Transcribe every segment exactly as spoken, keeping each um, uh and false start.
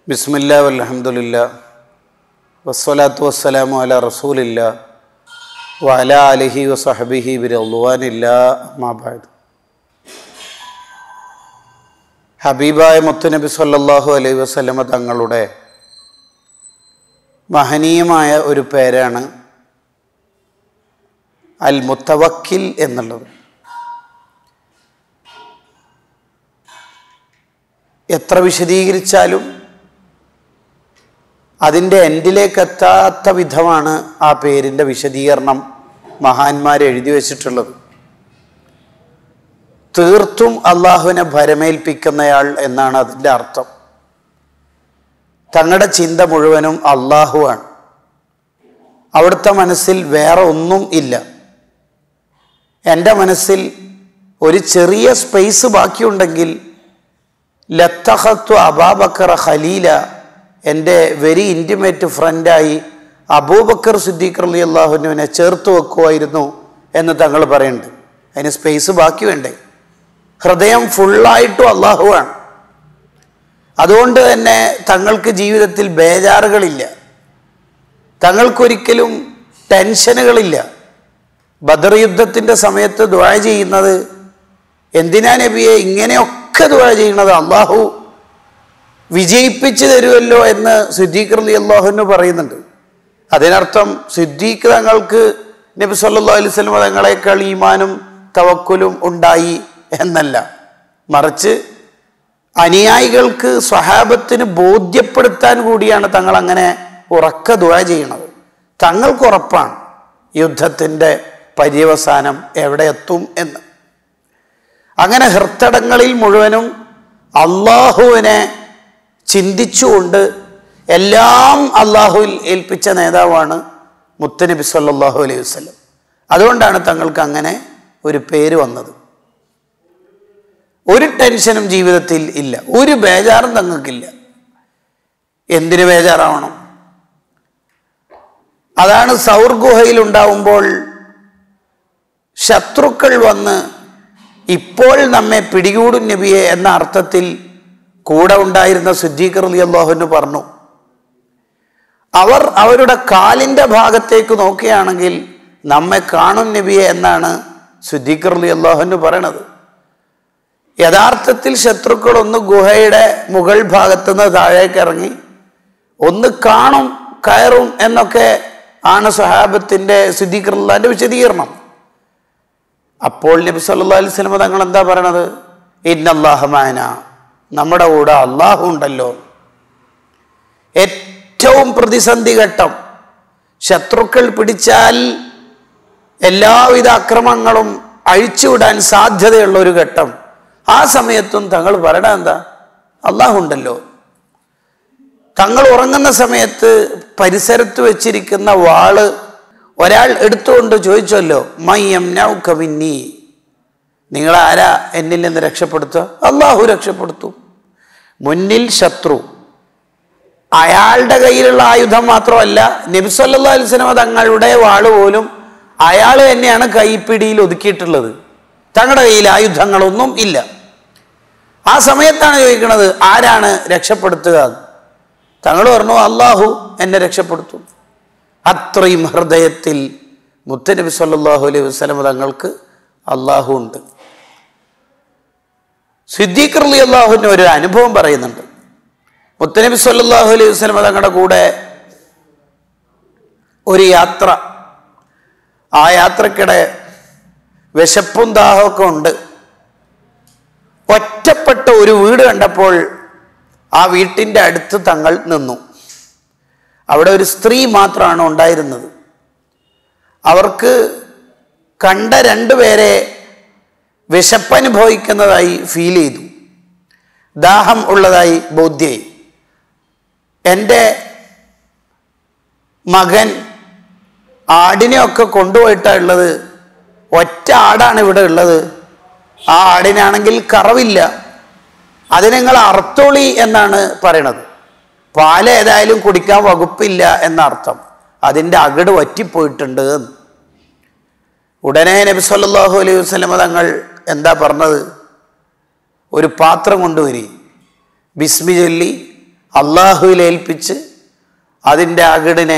ബിസ്മില്ലാ വൽഹംദുലില്ലാ വസ്സലാത്തു വസ്സലാമു അലാ റസൂലില്ലാ വഅലാ ആലിഹി വസഹ്ബിഹി ബിറദ്വാനില്ലാ അമ്മാ ബഅദ്. ഹബീബായ മുത്തുനബി സല്ലല്ലാഹു അലൈഹി വസല്ലമ തങ്ങളുടെ മഹനീയമായ ഒരു പേരാണ് അൽ മുത്തവക്കിൽ എന്നുള്ളത്. എത്ര വിശദീകരിച്ചാലും അതിൻ്റെ എൻഡിലേക്ക് എത്താത്ത വിധമാണ് ആ പേരിൻ്റെ വിശദീകരണം മഹാന്മാർ എഴുതി വച്ചിട്ടുള്ളത്. തീർത്തും അള്ളാഹുവിനെ ഭരമേൽപ്പിക്കുന്നയാൾ എന്നാണ് അതിൻ്റെ അർത്ഥം. തങ്ങളുടെ ചിന്ത മുഴുവനും അള്ളാഹുവാണ്. അവിടുത്തെ മനസ്സിൽ വേറെ ഒന്നും ഇല്ല. എൻ്റെ മനസ്സിൽ ഒരു ചെറിയ സ്പേസ് ബാക്കിയുണ്ടെങ്കിൽ ലത്തഖത്തു അബൂബക്കർ ഖലീല, എൻ്റെ വെരി ഇൻറ്റിമേറ്റ് ഫ്രണ്ടായി അബൂബക്കർ സിദ്ദീഖ് റളിയല്ലാഹു അൻഹുവിനെ ചേർത്ത് വെക്കുമായിരുന്നു എന്ന് തങ്ങൾ പറയുന്നുണ്ട്. അതിന് സ്പേസ് ബാക്കി വേണ്ടേ? ഹൃദയം ഫുള്ളായിട്ടും അള്ളാഹുവാണ്. അതുകൊണ്ട് തന്നെ തങ്ങൾക്ക് ജീവിതത്തിൽ ബേജാറുകളില്ല, തങ്ങൾക്കൊരിക്കലും ടെൻഷനുകളില്ല. ബദർ യുദ്ധത്തിൻ്റെ സമയത്ത് ദുആ ചെയ്യുന്നത് എന്തിനാ നബിയെ ഇങ്ങനെയൊക്കെ ദുആ ചെയ്യുന്നത്? അള്ളാഹു വിജയിപ്പിച്ചു തരുമല്ലോ എന്ന് സിദ്ദീഖ് റളിയല്ലാഹു അൻഹു പറയുന്നുണ്ട്. അതിനർത്ഥം സിദ്ദീഖ് തങ്ങൾക്ക് നബി സല്ലല്ലാഹു അലൈഹി വസല്ലം തങ്ങളെക്കാൾ ഈമാനും തവക്കുലും ഉണ്ടായി എന്നല്ല, മറിച്ച് അനുയായികൾക്ക് സ്വഹാബത്തിന് ബോധ്യപ്പെടുത്താൻ കൂടിയാണ് തങ്ങൾ അങ്ങനെ ഉറക്ക ദുആ ചെയ്യണത്. തങ്ങൾക്ക് ഉറപ്പാണ് യുദ്ധത്തിൻ്റെ പര്യവസാനം എവിടെ എത്തും എന്ന്. അങ്ങനെ ഹൃത്തടങ്ങളിൽ മുഴുവനും അള്ളാഹുവിനെ ചിന്തിച്ചുകൊണ്ട് എല്ലാം അള്ളാഹുവിൽ ഏൽപ്പിച്ച നേതാവാണ് മുത്തുനബി സല്ലല്ലാഹു അലൈഹി വസല്ലം. അതുകൊണ്ടാണ് തങ്ങൾക്ക് അങ്ങനെ ഒരു പേര് വന്നത്. ഒരു ടെൻഷനും ജീവിതത്തിൽ ഇല്ല, ഒരു ബേജാറും തങ്ങൾക്കില്ല. എന്തിനു ബേജാറാവണം? അതാണ് സൗർ ഗുഹയിൽ ഉണ്ടാവുമ്പോൾ ശത്രുക്കൾ വന്ന് ഇപ്പോൾ നമ്മെ പിടികൂടും നബിയെ എന്ന അർത്ഥത്തിൽ കൂടെ ഉണ്ടായിരുന്ന സിദ്ദീഖ് റളിയല്ലാഹു അൻഹു പറഞ്ഞു, അവർ അവരുടെ കാലിൻ്റെ ഭാഗത്തേക്ക് നോക്കുകയാണെങ്കിൽ നമ്മെ കാണും നബിയെ എന്നാണ് സിദ്ദീഖ് റളിയല്ലാഹു അൻഹു പറയണത്. യഥാർത്ഥത്തിൽ ശത്രുക്കൾ ഒന്ന് ഗുഹയുടെ മുകൾ ഭാഗത്തുനിന്ന് താഴേക്ക് ഇറങ്ങി ഒന്ന് കാണും കയറും എന്നൊക്കെ ആണ് സ്വഹാബത്തിൻ്റെ സിദ്ദീഖ് റളിയല്ലാഹുവിൻ്റെ വിശദീകരണം. അപ്പോൾ നബി സല്ലല്ലാഹു അലൈഹി വസല്ലം തങ്ങൾ എന്താ പറയണത്? ഇന്നല്ലാഹ മഅനാ, നമ്മുടെ കൂടെ അള്ളാഹു ഉണ്ടല്ലോ. ഏറ്റവും പ്രതിസന്ധി ഘട്ടം, ശത്രുക്കൾ പിടിച്ചാൽ എല്ലാവിധ അക്രമങ്ങളും അഴിച്ചുവിടാൻ സാധ്യതയുള്ള ഒരു ഘട്ടം, ആ സമയത്തും തങ്ങൾ പറയണ എന്താ? അള്ളാഹു ഉണ്ടല്ലോ. തങ്ങൾ ഉറങ്ങുന്ന സമയത്ത് പരിസരത്ത് വെച്ചിരിക്കുന്ന വാള് ഒരാൾ എടുത്തുകൊണ്ട് ചോദിച്ചല്ലോ, മയ്യംനൗക മിന്നീ, നിങ്ങളാരാ എന്നിൽ നിന്ന് രക്ഷപ്പെടുത്തുക? അള്ളാഹു രക്ഷപ്പെടുത്തും. മുന്നിൽ ശത്രു, അയാളുടെ കയ്യിലുള്ള ആയുധം മാത്രമല്ല, നബി സല്ലല്ലാഹു അലൈഹി വസല്ലം തങ്ങളുടെ വാള് പോലും അയാൾ തന്നെയാണ് കൈപ്പിടിയിൽ ഒതുക്കിയിട്ടുള്ളത്. തങ്ങളുടെ കയ്യിൽ ആയുധങ്ങളൊന്നും ഇല്ല. ആ സമയത്താണ് ചോദിക്കുന്നത് ആരാണ് രക്ഷപ്പെടുത്തുക? തങ്ങൾ പറഞ്ഞു അള്ളാഹു എന്നെ രക്ഷപ്പെടുത്തും. അത്രയും ഹൃദയത്തിൽ മുത്തുനബി സല്ലല്ലാഹു അലൈഹി വസല്ലം തങ്ങൾക്ക് അള്ളാഹു ഉണ്ട്. സിദ്ദീഖ് റളിയല്ലാഹു അൻഹു ഒരു അനുഭവം പറയുന്നുണ്ട്. മുത്തുനബി സല്ലല്ലാഹു അലൈഹി വസല്ലം തങ്ങളുടെ കൂടെ ഒരു യാത്ര, ആ യാത്രക്കിടെ വിശപ്പും ദാഹമൊക്കെ ഉണ്ട്. ഒറ്റപ്പെട്ട ഒരു വീട് കണ്ടപ്പോൾ ആ വീട്ടിൻ്റെ അടുത്ത് തങ്ങൾ നിന്നു. അവിടെ ഒരു സ്ത്രീ മാത്രമാണ് ഉണ്ടായിരുന്നത്. അവർക്ക് കണ്ട രണ്ടുപേരെ വിശപ്പനുഭവിക്കുന്നതായി ഫീൽ ചെയ്തു, ദാഹം ഉള്ളതായി ബോധ്യമായി. എൻ്റെ മകൻ ആടിനെയൊക്കെ കൊണ്ടുപോയിട്ടാണ് ഉള്ളത്, ഒറ്റ ആടാണ് ഇവിടെ ഉള്ളത്. ആ ആടിനാണെങ്കിൽ കറവില്ല, അത് നിങ്ങൾ അറുത്തോളി എന്നാണ് പറയണത്. പാല് ഏതായാലും കുടിക്കാൻ വകുപ്പില്ല എന്നർത്ഥം, അതിൻ്റെ അകിട് വറ്റിപ്പോയിട്ടുണ്ട്. ഉടനെ നബി സല്ലല്ലാഹു അലൈഹി വസല്ലം തങ്ങൾ എന്താ പറഞ്ഞത്? ഒരു പാത്രം കൊണ്ടുവരി, ബിസ്മി ചൊല്ലി അള്ളാഹുവിൽ ഏൽപ്പിച്ച് അതിൻ്റെ അകിടിനെ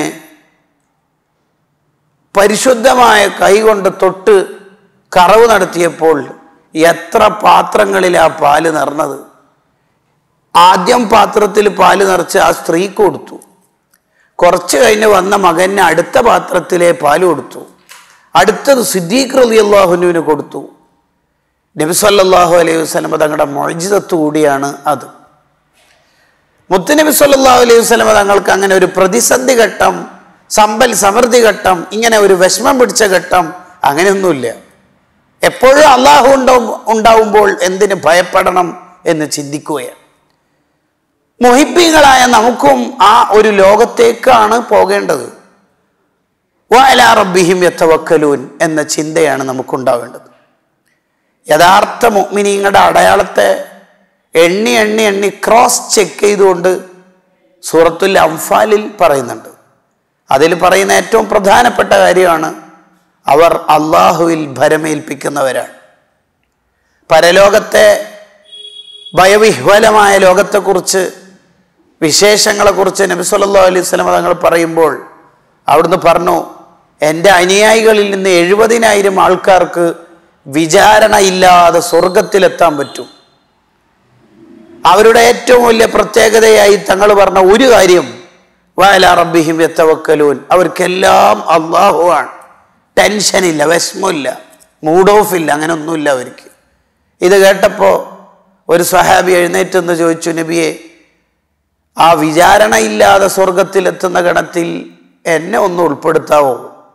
പരിശുദ്ധമായ കൈകൊണ്ട് തൊട്ട് കറവ് നടത്തിയപ്പോൾ എത്ര പാത്രങ്ങളിൽ ആ പാല് നിറഞ്ഞത്. ആദ്യം പാത്രത്തിൽ പാല് നിറച്ച് ആ സ്ത്രീക്ക് കൊടുത്തു. കുറച്ച് കഴിഞ്ഞ് വന്ന മകന് അടുത്ത പാത്രത്തിലെ പാല് കൊടുത്തു. അടുത്തത് സിദ്ദീഖ് റളിയല്ലാഹുവിന് കൊടുത്തു. നബി സല്ലല്ലാഹു അലൈഹി വസല്ലം തങ്ങളുടെ മുഅ്ജിസത്ത് കൂടിയാണ് അത്. മുത്തുനബി സല്ലല്ലാഹു അലൈഹി വസല്ലം തങ്ങൾക്ക് അങ്ങനെ ഒരു പ്രതിസന്ധി ഘട്ടം, സമ്പൽ സമൃദ്ധി ഘട്ടം, ഇങ്ങനെ ഒരു വിഷമം പിടിച്ച ഘട്ടം അങ്ങനെയൊന്നുമില്ല. എപ്പോഴും അള്ളാഹു ഉണ്ടാവും ഉണ്ടാവുമ്പോൾ എന്തിന് ഭയപ്പെടണം എന്ന് ചിന്തിക്കുകയാണ്. മുഹിബ്ബീങ്ങളായ നമുക്കും ആ ഒരു ലോകത്തേക്കാണ് പോകേണ്ടത്. വഅലാ റബ്ബിഹിം യതവക്കലൂൻ എന്ന ചിന്തയാണ് നമുക്കുണ്ടാവേണ്ടത്. യഥാർത്ഥ മുഅ്മിനീങ്ങളുടെ അടയാളത്തെ എണ്ണി എണ്ണി എണ്ണി ക്രോസ് ചെക്ക് ചെയ്തുകൊണ്ട് സൂറത്തുൽ അംഫാലിൽ പറയുന്നുണ്ട്. അതിൽ പറയുന്ന ഏറ്റവും പ്രധാനപ്പെട്ട കാര്യമാണ് അവർ അള്ളാഹുവിൽ ഭരമേൽപ്പിക്കുന്നവരാണ്. പരലോകത്തെ ഭയവിഹ്വലമായ ലോകത്തെക്കുറിച്ച്, വിശേഷങ്ങളെക്കുറിച്ച് നബി സല്ലല്ലാഹു അലൈഹി വസല്ലം തങ്ങൾ പറയുമ്പോൾ അവിടുന്ന് പറഞ്ഞു, എൻ്റെ അനുയായികളിൽ നിന്ന് എഴുപതിനായിരം ആൾക്കാർക്ക് വിചാരണ ഇല്ലാതെ സ്വർഗത്തിലെത്താൻ പറ്റും. അവരുടെ ഏറ്റവും വലിയ പ്രത്യേകതയായി തങ്ങൾ പറഞ്ഞ ഒരു കാര്യം, വഅലാ റബ്ബിഹിം യതവക്കലൂൻ, അവർക്കെല്ലാം അള്ളാഹുവാണ്. ടെൻഷനില്ല, വിഷമമില്ല, മൂഡ് ഓഫ് ഇല്ല, അങ്ങനെ ഒന്നുമില്ല അവർക്ക്. ഇത് കേട്ടപ്പോൾ ഒരു സ്വഹാബി എഴുന്നേറ്റെന്ന് ചോദിച്ചു, നബിയെ, ആ വിചാരണ ഇല്ലാതെ സ്വർഗത്തിലെത്തുന്ന ഗണത്തിൽ എന്നെ ഒന്ന് ഉൾപ്പെടുത്താവോ?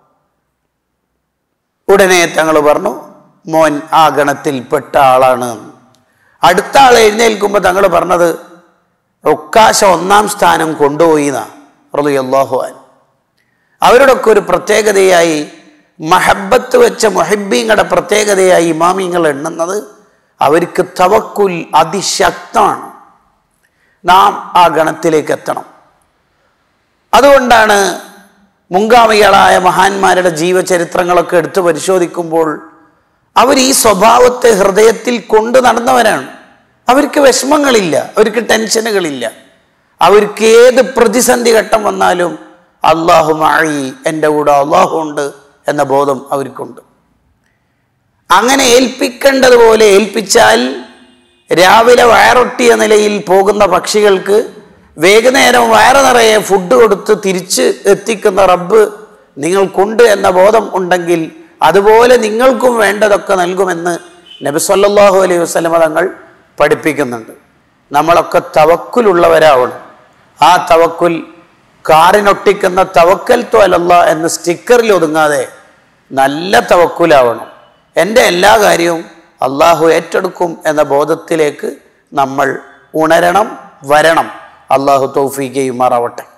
ഉടനെ തങ്ങൾ പറഞ്ഞു, മോൻ ആ ഗണത്തിൽപ്പെട്ട ആളാണ്. അടുത്ത ആൾ എഴുന്നേൽക്കുമ്പോൾ തങ്ങൾ പറഞ്ഞത്, ഉക്കാശ ഒന്നാം സ്ഥാനം കൊണ്ടുപോയി എന്നാ റളിയല്ലാഹു അൻഹു. അവരുടെയൊക്കെ ഒരു പ്രത്യേകതയായി, മഹബത്ത് വെച്ച മുഹിബ്ബീങ്ങളുടെ പ്രത്യേകതയായി ഇമാമിങ്ങൾ എണ്ണുന്നത് അവർക്ക് തവക്കുൽ അതിശക്തമാണ്. നാം ആ ഗണത്തിലേക്ക് എത്തണം. അതുകൊണ്ടാണ് മുൻഗാമികളായ മഹാന്മാരുടെ ജീവചരിത്രങ്ങളൊക്കെ എടുത്തു പരിശോധിക്കുമ്പോൾ അവർ ഈ സ്വഭാവത്തെ ഹൃദയത്തിൽ കൊണ്ടു നടന്നവരാണ്. അവർക്ക് വിഷമങ്ങളില്ല, അവർക്ക് ടെൻഷനുകളില്ല. അവർക്ക് ഏത് പ്രതിസന്ധി ഘട്ടം വന്നാലും അല്ലാഹു മഅീ, എൻ്റെ കൂടെ അല്ലാഹു ഉണ്ട് എന്ന ബോധം അവർക്കുണ്ട്. അങ്ങനെ ഏൽപ്പിക്കേണ്ടതുപോലെ ഏൽപ്പിച്ചാൽ രാവിലെ വയറൊട്ടിയ നിലയിൽ പോകുന്ന പക്ഷികൾക്ക് വൈകുന്നേരം വയറ് നിറയെ ഫുഡ് കൊടുത്ത് തിരിച്ച് എത്തിക്കുന്ന റബ്ബ് നിങ്ങൾക്കുണ്ട് എന്ന ബോധം ഉണ്ടെങ്കിൽ അതുപോലെ നിങ്ങൾക്കും വേണ്ടതൊക്കെ നൽകുമെന്ന് നബി സല്ലല്ലാഹു അലൈഹി വസല്ലം തങ്ങൾ പഠിപ്പിക്കുന്നുണ്ട്. നമ്മളൊക്കെ തവക്കുലുള്ളവരാവണം. ആ തവക്കുൽ കാറിനൊട്ടിക്കുന്ന തവക്കൽതു അലല്ലാഹ് എന്ന സ്റ്റിക്കറിൽ ഒതുങ്ങാതെ നല്ല തവക്കുലാവണം. എൻ്റെ എല്ലാ കാര്യവും അള്ളാഹു ഏറ്റെടുക്കും എന്ന ബോധത്തിലേക്ക് നമ്മൾ ഉണരണം, വരണം. അള്ളാഹു തൗഫീഖ് ചെയ്യുമാറാവട്ടെ.